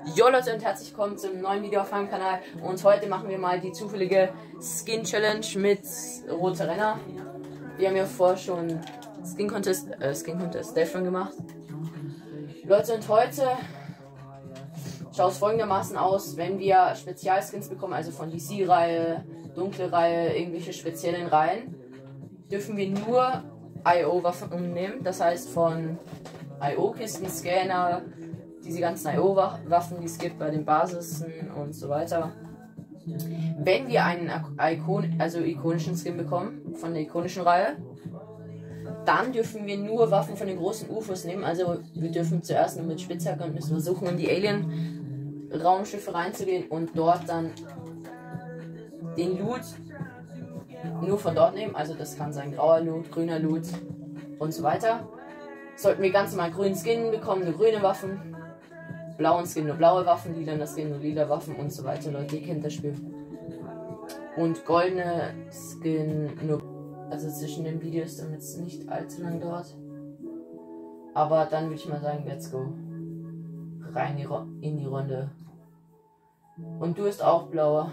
Jo Leute und herzlich willkommen zum neuen Video auf meinem Kanal. Und heute machen wir mal die zufällige Skin Challenge mit Rote Renner. Wir haben ja vorher schon Skin Contest Delphine gemacht. Leute, und heute schaut es folgendermaßen aus: Wenn wir Spezialskins bekommen, also von DC-Reihe, dunkle Reihe, irgendwelche speziellen Reihen, dürfen wir nur IO-Waffen nehmen. Das heißt von IO-Kisten, Scanner, diese ganzen IO-Waffen, die es gibt bei den Basisen und so weiter. Wenn wir einen ikonischen Skin bekommen, von der ikonischen Reihe, dann dürfen wir nur Waffen von den großen UFOs nehmen. Also wir dürfen zuerst nur mit Spitzhacke und müssen versuchen, in die Alien-Raumschiffe reinzugehen und dort dann den Loot nur von dort nehmen. Also das kann sein grauer Loot, grüner Loot und so weiter. Sollten wir ganz normal grünen Skin bekommen, nur grüne Waffen, blauen Skin nur blaue Waffen, lila Skin nur lila Waffen und so weiter. Leute, ihr kennt das Spiel. Und goldene Skin nur, also zwischen den Videos, damit es nicht allzu lang dauert. Aber dann würde ich mal sagen, let's go. Rein in die Runde. Und du bist auch blauer.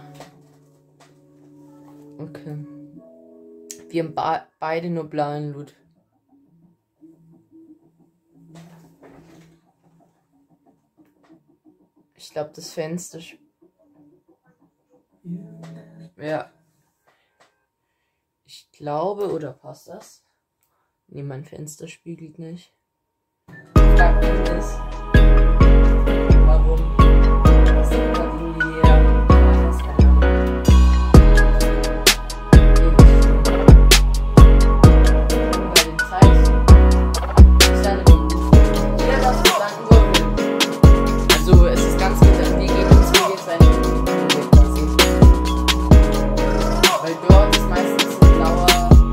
Okay. Wir haben beide nur blauen Loot. Ich glaube, das Fenster. Ja. Ich glaube, oder passt das? Nee, mein Fenster spiegelt nicht. Frag mich das. Warum? Das ist gerade irgendwie bei den Zeichen. Also es ist ganz gut, dass die gegen uns hier sein. Weil dort ist meistens ein blauer.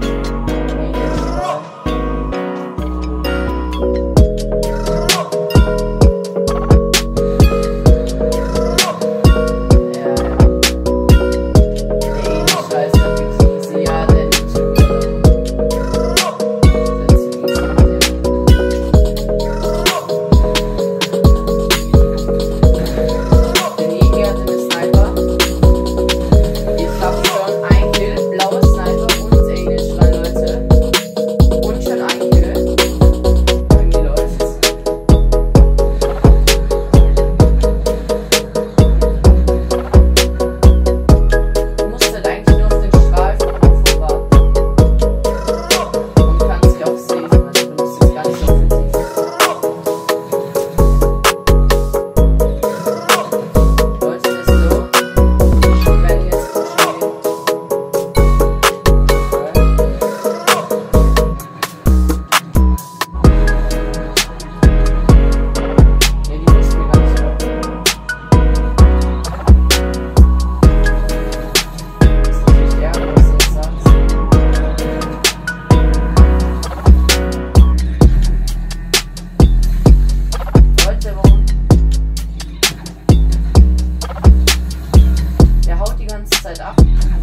Ab.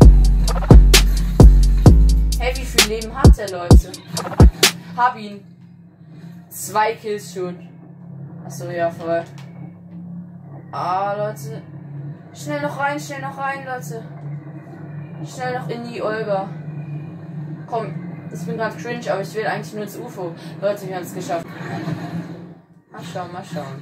Hey, wie viel Leben hat der, Leute? Hab ihn. 2 Kills schon. Achso, ja, voll. Ah, Leute. Schnell noch rein, Leute. Schnell noch in die Olga. Komm, ich bin gerade cringe, aber ich will eigentlich nur ins UFO. Leute, wir haben es geschafft. Mal schauen, mal schauen.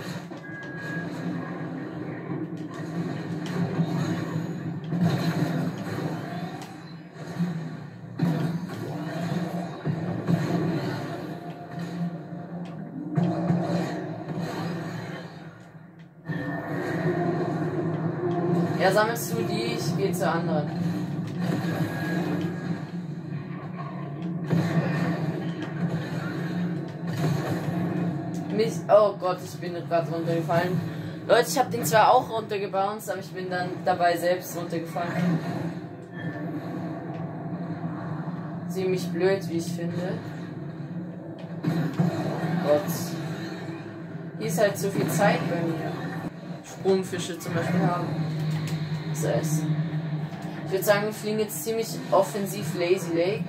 Ja, sammelst du die, ich gehe zur anderen. Oh Gott, ich bin gerade runtergefallen. Leute, ich habe den zwar auch runtergebounced, aber ich bin dann dabei selbst runtergefallen. Ziemlich blöd, wie ich finde. Gott. Hier ist halt so viel Zeit bei mir. Sprungfische zum Beispiel haben. So ist. Ich würde sagen, wir fliegen jetzt ziemlich offensiv Lazy Lake.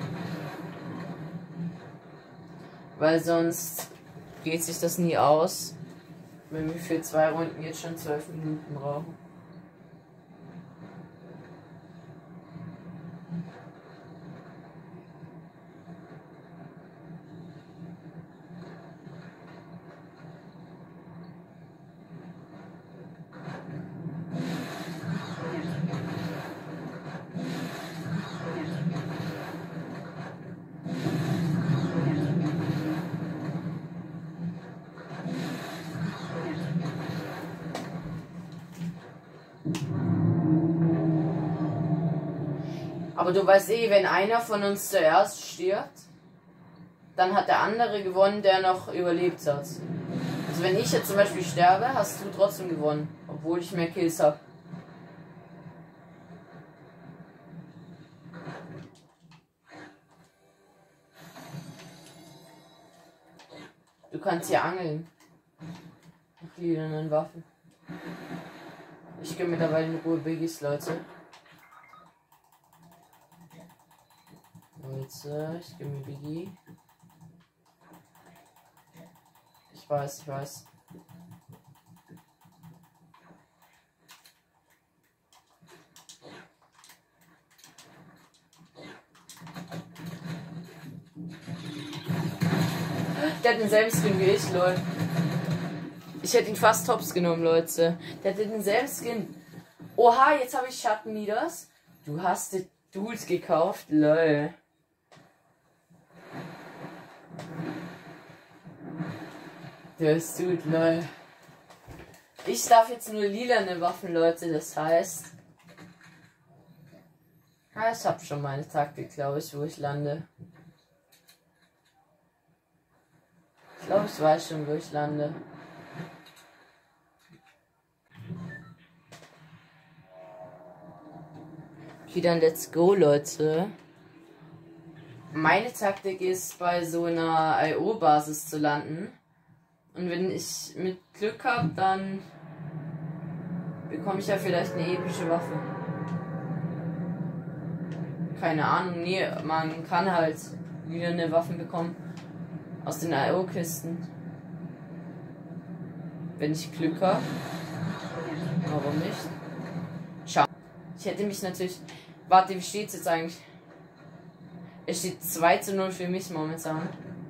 Weil sonst geht sich das nie aus. Wenn wir für 2 Runden jetzt schon 12 Minuten brauchen. Aber du weißt eh, wenn einer von uns zuerst stirbt, dann hat der andere gewonnen, der noch überlebt hat. Also wenn ich jetzt zum Beispiel sterbe, hast du trotzdem gewonnen, obwohl ich mehr Kills habe. Du kannst hier angeln. Nach lilanen Waffen. Ich gehe mittlerweile in Ruhe Biggies, Leute. Leute, ich gebe mir Biggie. Ich weiß. Der hat denselben Skin wie ich, lol. Ich hätte ihn fast tops genommen, Leute. Der hat denselben Skin. Oha, jetzt habe ich Schattenmidas. Du hast die Duels gekauft, lol. Der ist gut, lol. Ich darf jetzt nur lilane Waffen, Leute, das heißt... Ja, ich habe schon meine Taktik, glaube ich, wo ich lande. Ich glaube, ich weiß schon, wo ich lande. Okay, dann let's go, Leute. Meine Taktik ist, bei so einer IO-Basis zu landen. Und wenn ich mit Glück habe, dann bekomme ich ja vielleicht eine epische Waffe. Keine Ahnung, nee, man kann halt wieder eine Waffen bekommen aus den IO-Kisten. Wenn ich Glück habe. Warum nicht? Schau. Ich hätte mich natürlich... Warte, wie steht's jetzt eigentlich? Es steht 2:0 für mich momentan.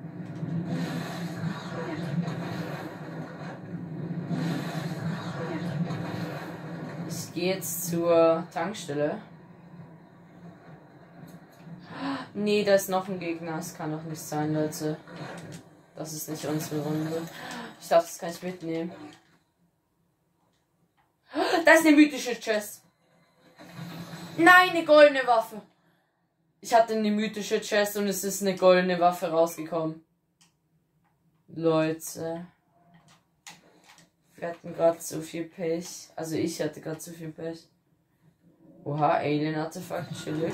Ich gehe jetzt zur Tankstelle. Nee, da ist noch ein Gegner. Das kann doch nicht sein, Leute. Das ist nicht unsere Runde. Ich darf das gar nicht mitnehmen. Da ist eine mythische Chest. Nein, eine goldene Waffe. Ich hatte eine mythische Chest und es ist eine goldene Waffe rausgekommen. Leute. Wir hatten gerade so viel Pech. Also ich hatte gerade so viel Pech. Oha, Alien-Artefakt, chillig.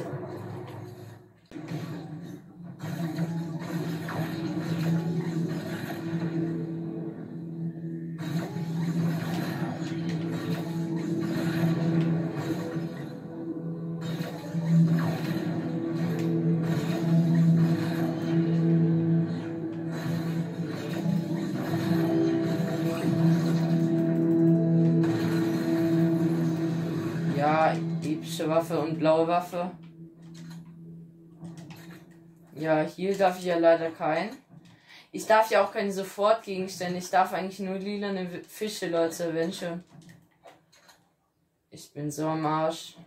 Waffe und blaue Waffe. Ja, hier darf ich ja leider keinen. Ich darf ja auch keine Sofortgegenstände. Ich darf eigentlich nur lilane Fische, Leute, wenn schon. Ich bin so am Arsch.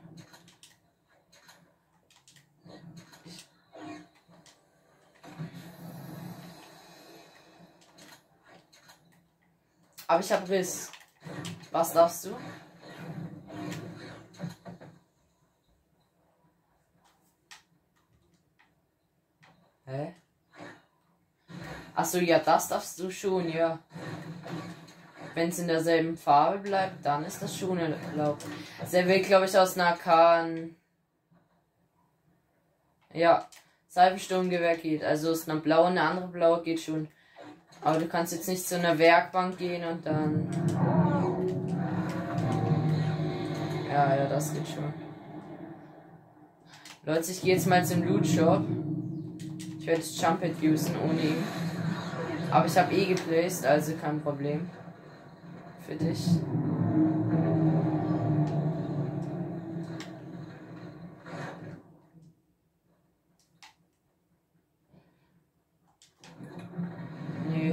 Aber ich habe Riss. Was darfst du? Hä? Achso, ja, das darfst du schon, ja. Wenn es in derselben Farbe bleibt, dann ist das schon erlaubt. Der will, glaube ich, aus einer Kahn. Ja, Salbensturmgewehr geht. Also ist eine blaue, eine andere blaue geht schon. Aber du kannst jetzt nicht zu einer Werkbank gehen und dann. Ja, das geht schon. Leute, ich gehe jetzt mal zum Loot Shop. Ich werde das Jumpet usen ohne ihn. Aber ich habe eh geplaced, also kein Problem. für dich. Nö.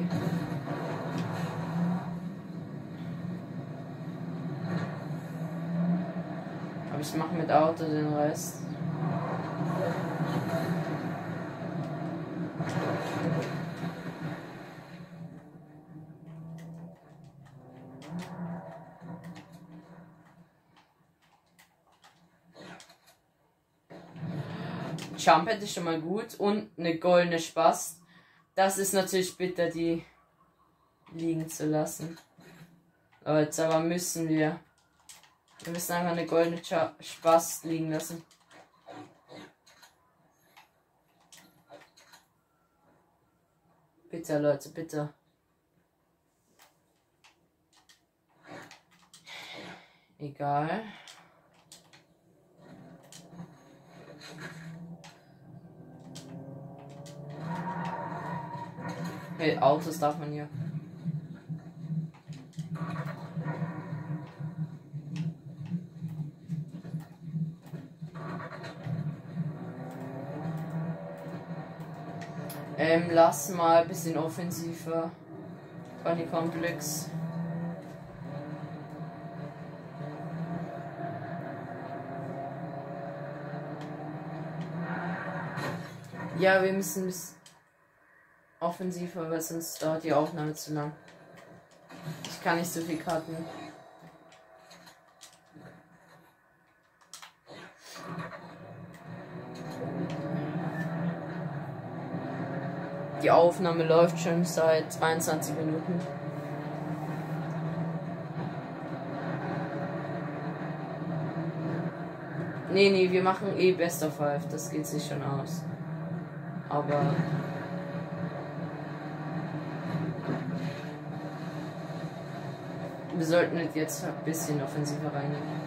Aber ich mache mit Auto den Rest. Jump hätte ich schon mal gut und eine goldene Spast. Das ist natürlich bitter, die liegen zu lassen. Jetzt aber müssen wir müssen einfach eine goldene Spast liegen lassen. Bitte, Leute, bitte. Egal. Hey, Autos darf man hier. Lass mal ein bisschen offensiver. Tony Komplex. Ja, wir müssen offensiver, weil sonst dauert die Aufnahme zu lang. Ich kann nicht so viel cutten. Die Aufnahme läuft schon seit 22 Minuten. Nee, wir machen eh Best of 5, das geht sich schon aus. Aber wir sollten jetzt ein bisschen offensiver reingehen.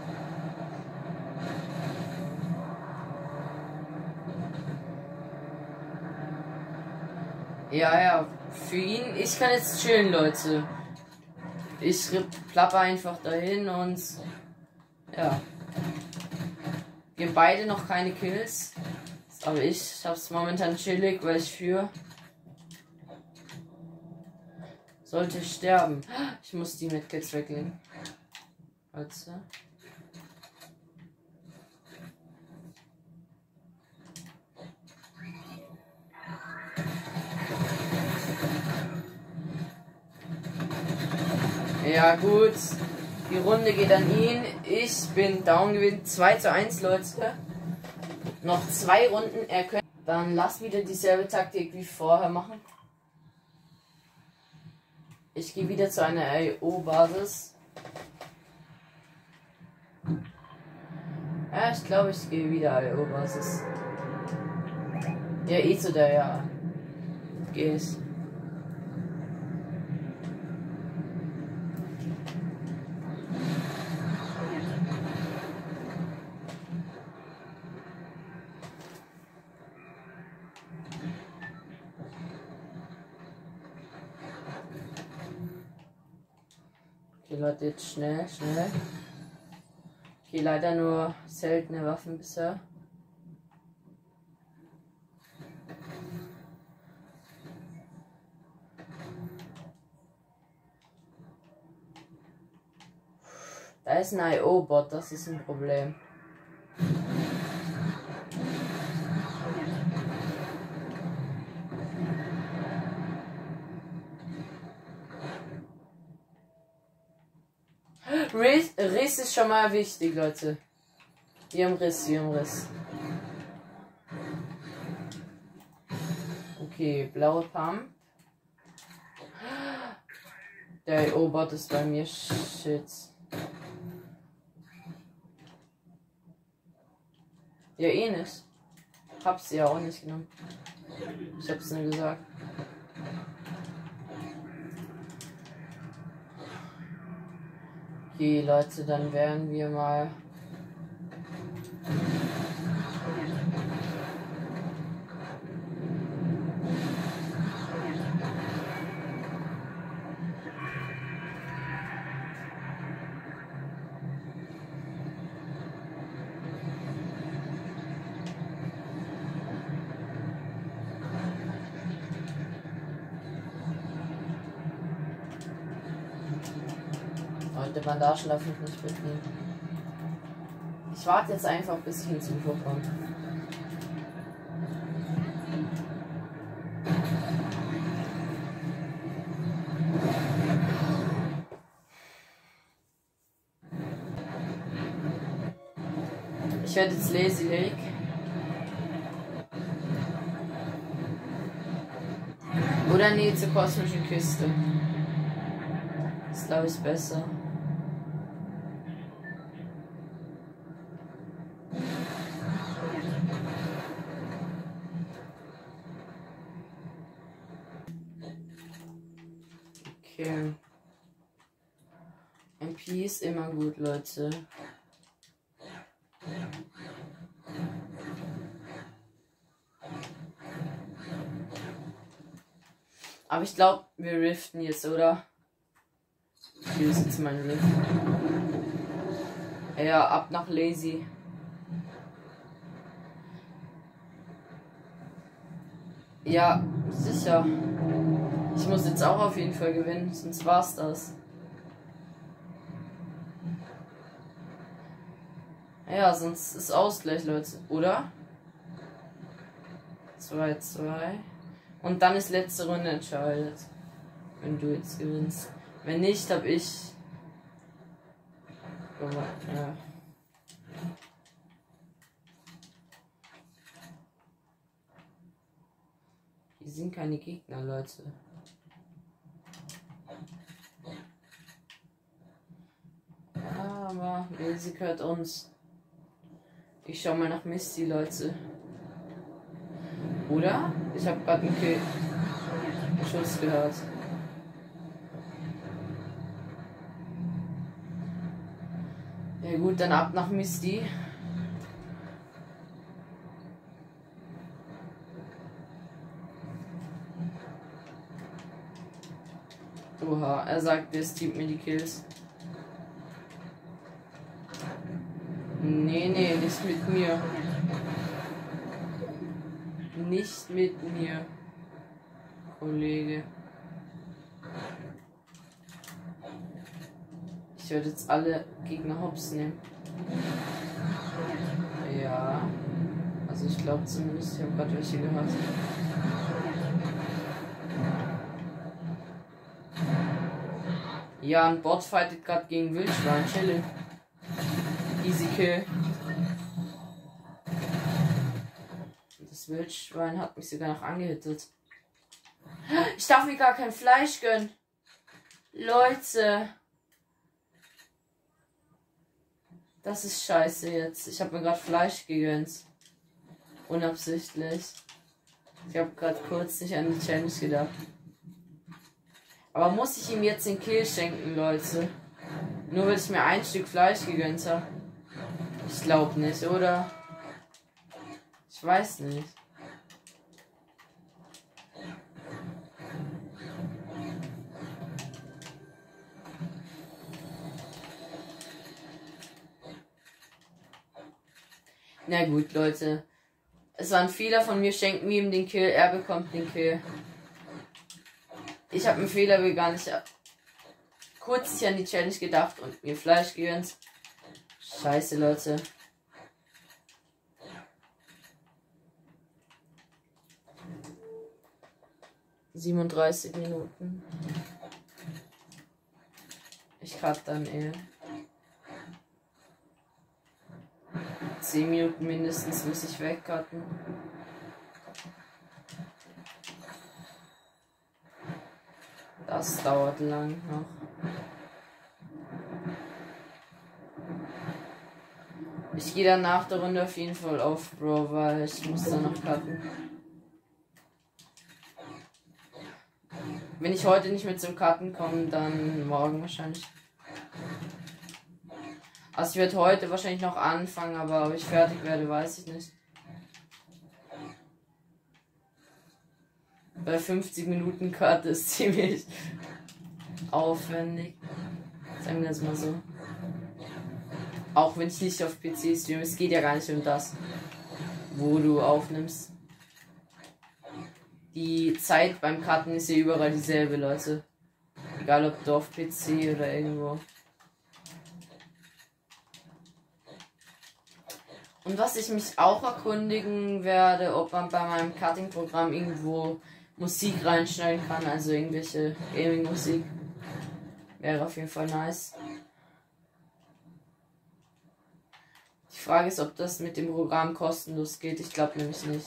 Ja, für ihn, ich kann jetzt chillen, Leute. Ich plapper einfach dahin und ja. Wir haben beide noch keine Kills. Aber ich hab's momentan chillig, weil ich sollte sterben. Ich muss die Medkits weglegen. Warte. Ja gut, die Runde geht an ihn. Ich bin down gewesen. 2:1, Leute. Noch 2 Runden. Er könnte. Dann lass wieder dieselbe Taktik wie vorher machen. Ich gehe wieder zu einer AO-Basis. Ja, ich glaube, ich gehe wieder AO-Basis. Ja, eh zu der, ja. Gehe ich. Okay, Leute, jetzt schnell. Okay, leider nur seltene Waffen bisher. Da ist ein IO-Bot, das ist ein Problem. Riss ist schon mal wichtig, Leute. Wir haben Riss. Okay, blaue Pump. Der IO-Bot ist bei mir. Shit. Ja, eh nicht. Hab's ja auch nicht genommen. Ich hab's nur gesagt. Okay, Leute, dann werden wir mal. Leute, Bandagen darf ich nicht mitnehmen. Ich warte jetzt einfach, bis ich ins UFO komme. Ich werde jetzt Lazy Lake. Oder nee, zur kosmischen Küste. Das glaube ich besser. Okay. MP ist immer gut, Leute. Aber ich glaube, wir riften jetzt, oder? Hier ist jetzt mein Rift. Ja, ab nach Lazy. Ja, sicher. Ich muss jetzt auch auf jeden Fall gewinnen, sonst war's das. Ja, sonst ist Ausgleich, Leute, oder? 2-2. Und dann ist letzte Runde entscheidet. Wenn du jetzt gewinnst. Wenn nicht, hab ich. Ja. Hier sind keine Gegner, Leute. Ja, aber sie gehört uns. Ich schau mal nach Misty, Leute. Oder? Ich habe gerade einen Schuss gehört. Ja gut, dann ab nach Misty. Oha, er sagt, es gibt mir die Kills. Nee, nicht mit mir. Nicht mit mir, Kollege. Ich werde jetzt alle Gegner hops nehmen. Ja. Also ich glaube zumindest, ich habe gerade welche gehört. Ja, ein Bot fightet gerade gegen Wildschwein. Chillen. Easy Kill. Das Wildschwein hat mich sogar noch angehittet. Ich darf mir gar kein Fleisch gönnen. Leute. Das ist scheiße jetzt. Ich habe mir gerade Fleisch gegönnt. Unabsichtlich. Ich habe gerade kurz nicht an die Challenge gedacht. Aber muss ich ihm jetzt den Kill schenken, Leute? Nur weil ich mir ein Stück Fleisch gegönnt habe? Ich glaube nicht, oder? Ich weiß nicht. Na gut, Leute. Es war ein Fehler von mir. Schenken wir ihm den Kill. Er bekommt den Kill. Ich habe einen Fehler gar nicht kurz an die Challenge gedacht und mir Fleisch gegönnt. Scheiße, Leute. ...37 Minuten. Ich cut dann 10 Minuten mindestens muss ich wegcutten. Das dauert lang noch. Ich gehe dann nach der Runde auf jeden Fall auf, Bro, weil ich muss dann noch cutten. Wenn ich heute nicht mehr zum Cutten komme, dann morgen wahrscheinlich. Also ich werde heute wahrscheinlich noch anfangen, aber ob ich fertig werde, weiß ich nicht. Bei 50 Minuten Cut ist ziemlich aufwendig. Sagen wir das mal so. Auch wenn ich nicht auf PC streame, es geht ja gar nicht um das, wo du aufnimmst. Die Zeit beim Cutten ist ja überall dieselbe, Leute. Egal ob du auf PC oder irgendwo. Und was ich mich auch erkundigen werde, ob man bei meinem Cutting-Programm irgendwo Musik reinschneiden kann, also irgendwelche Gaming-Musik. Wäre auf jeden Fall nice. Die Frage ist, ob das mit dem Programm kostenlos geht. Ich glaube nämlich nicht.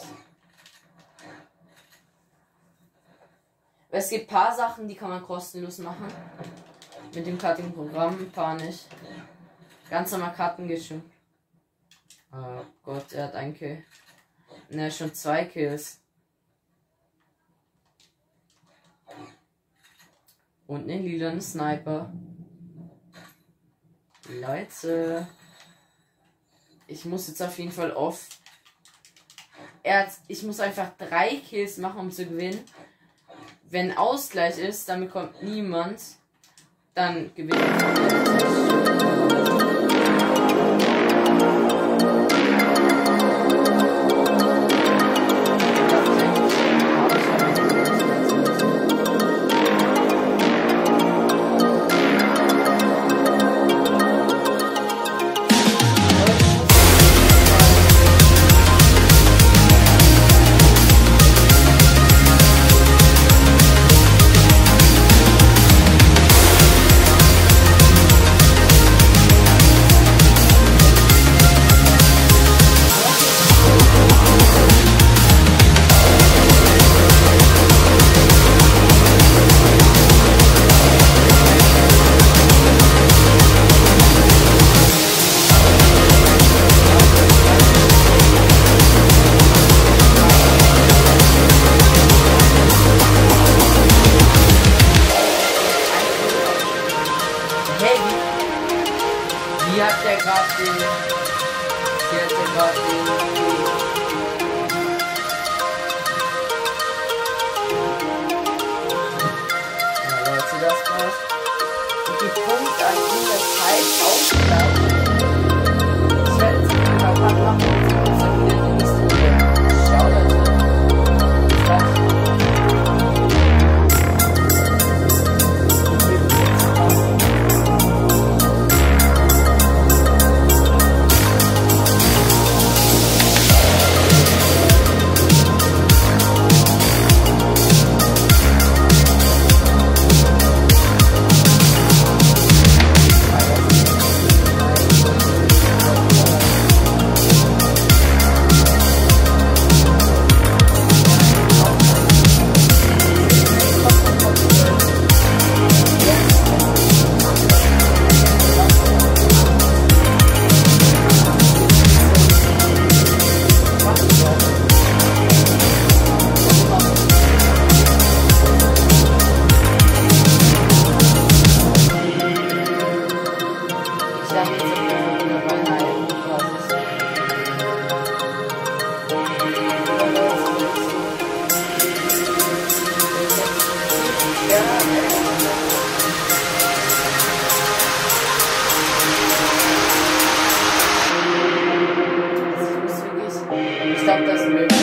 Es gibt ein paar Sachen, die kann man kostenlos machen. Mit dem Cutting-Programm, ein paar nicht. Ganz normal Cutten geht schon. Oh Gott, er hat ein Kill. Ne, schon 2 Kills. Und einen lilanen Sniper. Leute. Ich muss jetzt auf jeden Fall ich muss einfach 3 Kills machen, um zu gewinnen. Wenn Ausgleich ist, dann bekommt niemand. Dann gewinnt ich. Hier hat der gerade den. Hier hat der gerade den. Ja, Leute, das war's. Und die Punkte an dieser Zeit ausgleichen. Ich werde jetzt einen Part machen und dann wieder die nächste Video. Ciao, Leute. Bis gleich. Ich glaube, das ist möglich.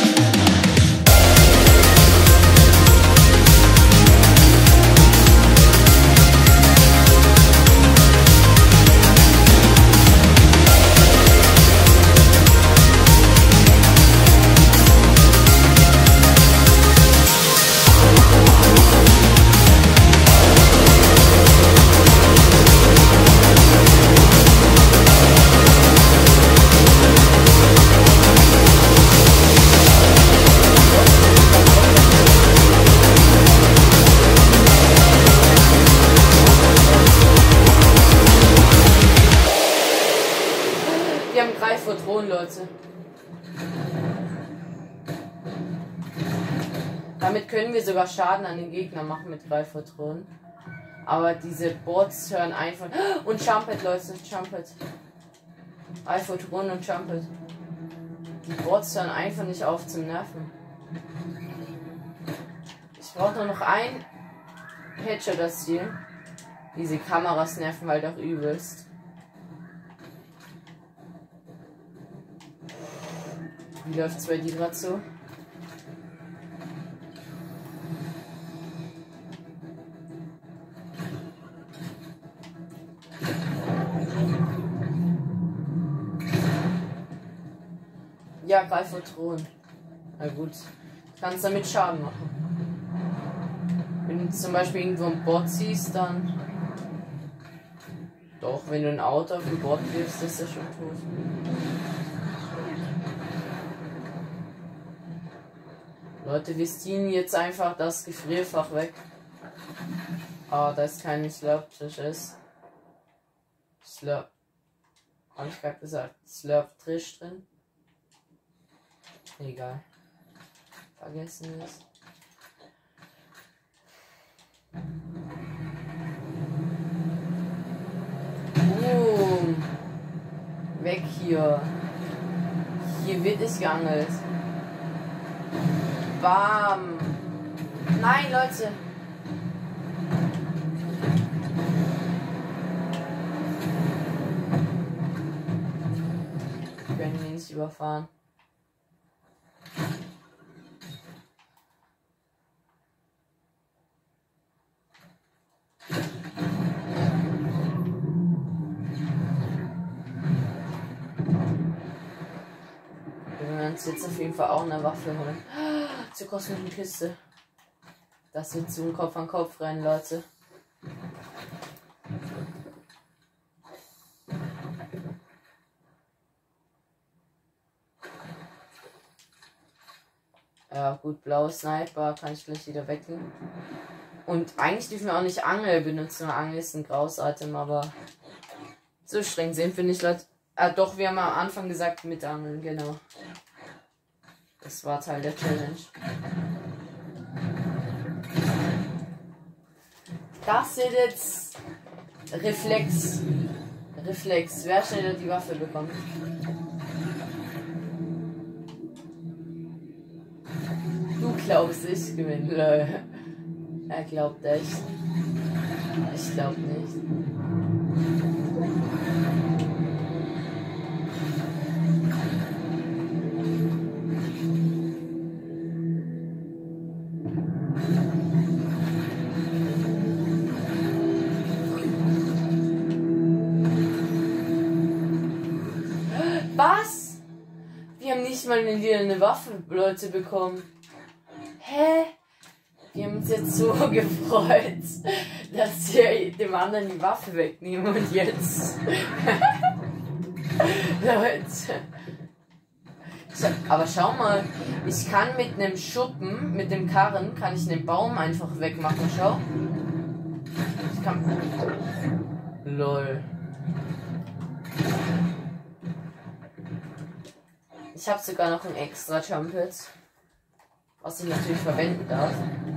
Wir haben 3 Photonen, Leute. Damit können wir sogar Schaden an den Gegner machen mit 3 Photonen. Aber diese Bots hören einfach... Und Jumpet, Leute, Jumpet. 3 Photonen und Jumpet. Die Bots hören einfach nicht auf zum Nerven. Ich brauche nur noch ein Headshot das Ziel. Diese Kameras nerven halt auch übelst. Wie läuft's bei dir gerade so? Ja, Greifvogthron. Na gut. Du kannst damit Schaden machen. Wenn du zum Beispiel irgendwo ein Bot siehst, dann. Doch, wenn du ein Auto auf den Bot wirfst, ist er schon tot. Leute, wir ziehen jetzt einfach das Gefrierfach weg. Ah, da ist kein Slurp-Trish. Slurp. Hab ich gerade gesagt. Slurp-Trish drin. Egal. Vergessen es. Boom. Weg hier. Hier wird es geangelt. Bam. Nein, Leute. Ich kann ihn nicht überfahren. Jetzt auf jeden Fall auch eine Waffe holen. Zur kosmischen Kiste. Das wird zu Kopf an Kopf rennen, Leute. Ja gut, blaue Sniper kann ich gleich wieder wecken. Und eigentlich dürfen wir auch nicht Angel benutzen, weil Angel ist ein Graus-Item, aber so streng sind wir nicht, Leute. Ah doch, wir haben am Anfang gesagt mit Angeln, genau. Das war Teil der Challenge. Das sind jetzt Reflex. Reflex. Wer schneller die Waffe bekommt. Du glaubst, ich gewinne. Er glaubt echt. Ich glaub nicht. Was? Wir haben nicht mal eine Waffe, Leute, bekommen. Hä? Wir haben uns jetzt so gefreut, dass wir dem anderen die Waffe wegnehmen und jetzt. Leute. Aber schau mal, ich kann mit einem Schuppen, mit dem Karren, kann ich einen Baum einfach wegmachen, schau. Ich kann. Lol. Ich habe sogar noch ein extra Trumpet, was ich natürlich verwenden darf.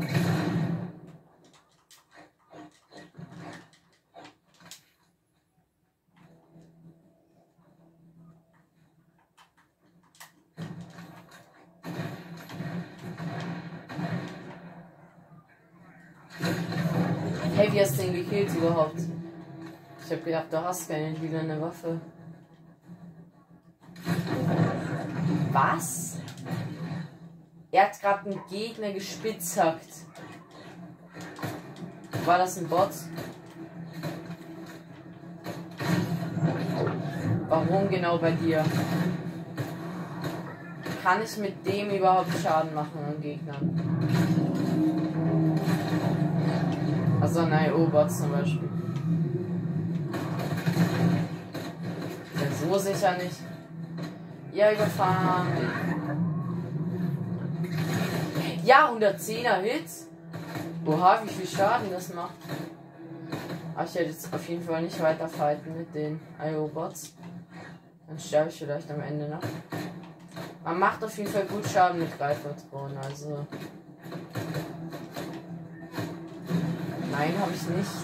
Hey, wie hast du den gekillt überhaupt? Ich habe gedacht, du hast wieder eine Waffe. Was? Er hat gerade einen Gegner gespitzhackt. War das ein Bot? Warum genau bei dir? Kann ich mit dem überhaupt Schaden machen an Gegnern? Also ein IO-Bot zum Beispiel. Ja, so sicher nicht. Ja, überfahren. Ja, 110er Hits. Oha, wie viel Schaden das macht. Aber ich werde jetzt auf jeden Fall nicht weiter fighten mit den IO-Bots. Dann sterbe ich vielleicht am Ende noch. Man macht auf jeden Fall gut Schaden mit Greifvogthron, also. Nein, habe ich nicht.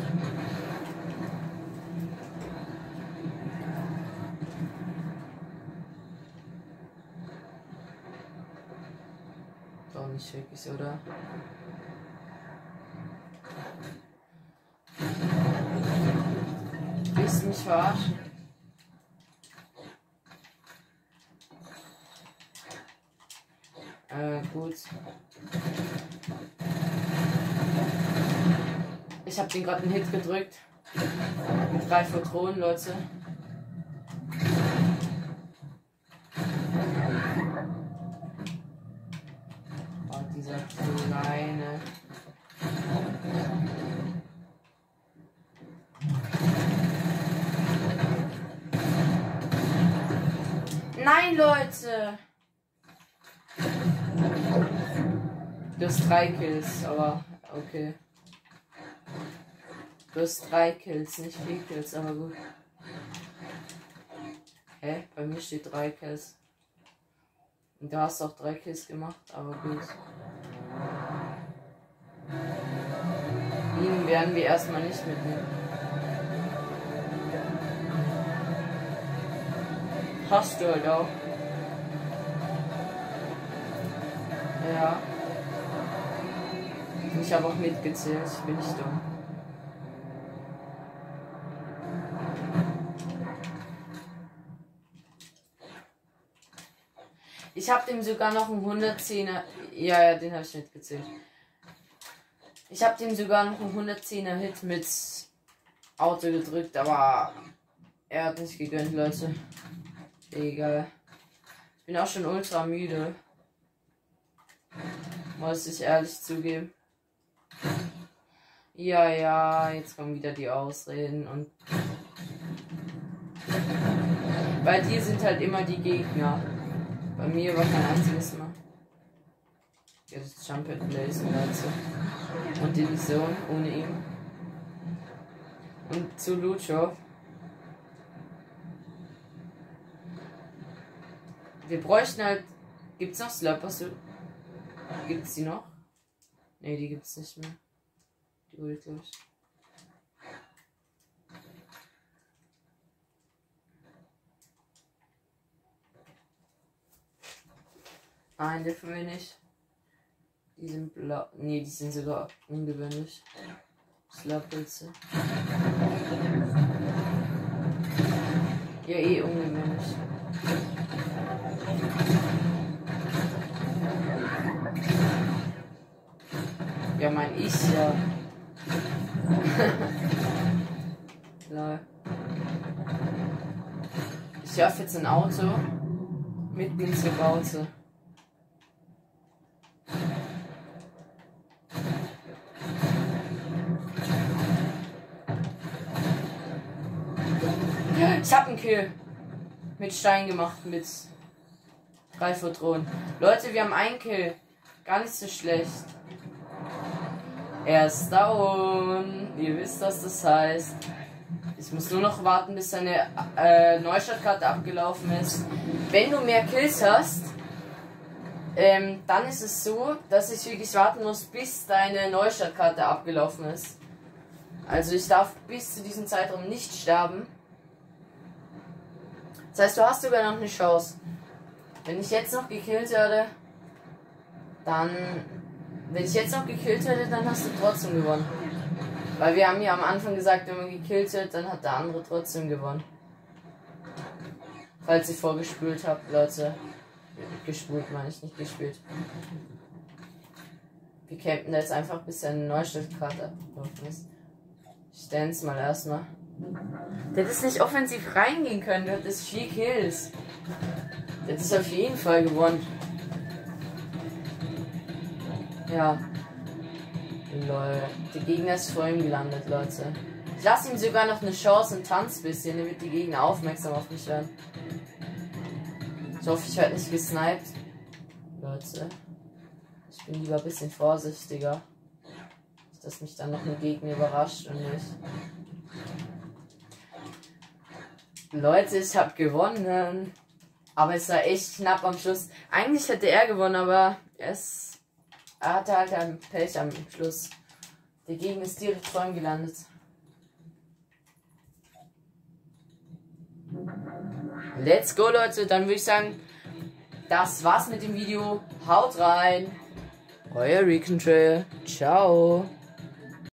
Doch nicht wirklich, oder? Willst du mich verarschen? Gut. Ich habe den gerade einen Hit gedrückt. Mit Greifvogthron, Leute. Nein, Leute! Du hast 3 Kills, aber okay. Du hast 3 Kills, nicht 4 Kills, aber gut. Hä? Bei mir steht 3 Kills. Und du hast auch 3 Kills gemacht, aber gut. Ihn werden wir erstmal nicht mitnehmen. Hast du halt auch. Ja. Ich habe auch mitgezählt, ich bin nicht dumm. Ich habe dem sogar noch einen 110er. Ja, den habe ich mitgezählt. Ich habe dem sogar noch einen 110er Hit mit Auto gedrückt, aber er hat nicht gegönnt, Leute. Egal. Ich bin auch schon ultra müde. Muss ich ehrlich zugeben. Ja, jetzt kommen wieder die Ausreden und bei dir sind halt immer die Gegner. Bei mir war kein einziges Mal. Jetzt Jump and Blaze, Leute. Und Division ohne ihn. Und zu Lucho. Wir bräuchten halt. Gibt's noch Slurpers? Gibt's die noch? Ne, die gibt's nicht mehr. Die wurde durch. Nein, dürfen wir nicht. Die sind blau. Ne, die sind sogar ungewöhnlich. Slurpilze. Ja, eh ungewöhnlich. Ja, mein ich ja. Lol. Ich werfe jetzt ein Auto mitten ins Gebaute. Ich hab einen Kill mit Stein gemacht, mit 3 Photonen. Leute, wir haben einen Kill. Gar nicht so schlecht. Er ist down. Ihr wisst, was das heißt. Ich muss nur noch warten, bis seine Neustartkarte abgelaufen ist. Wenn du mehr Kills hast, dann ist es so, dass ich wirklich warten muss, bis deine Neustartkarte abgelaufen ist. Also ich darf bis zu diesem Zeitraum nicht sterben. Das heißt, du hast sogar noch eine Chance. Wenn ich jetzt noch gekillt werde, dann... Wenn ich jetzt noch gekillt hätte, dann hast du trotzdem gewonnen. Weil wir haben ja am Anfang gesagt, wenn man gekillt wird, dann hat der andere trotzdem gewonnen. Falls ihr vorgespult habt, Leute. Gespult meine ich, nicht gespielt. Wir campen jetzt einfach, bis eine Neustartkarte abgelaufen ist. Ich stance mal erstmal. Der hätte nicht offensiv reingehen können, der hat das 4 Kills. Der ist auf jeden Fall gewonnen. Ja. Lol. Der Gegner ist vor ihm gelandet, Leute. Ich lasse ihm sogar noch eine Chance und tanz ein bisschen, damit die Gegner aufmerksam auf mich werden. Ich hoffe, ich werde nicht gesniped. Leute. Ich bin lieber ein bisschen vorsichtiger. Dass mich dann noch ein Gegner überrascht und nicht. Leute, ich habe gewonnen. Aber es war echt knapp am Schluss. Eigentlich hätte er gewonnen, aber er hatte halt ein Pech am Schluss. Der Gegner ist direkt vor ihm gelandet. Let's go, Leute. Dann würde ich sagen, das war's mit dem Video. Haut rein. Euer Recon Trail. Ciao.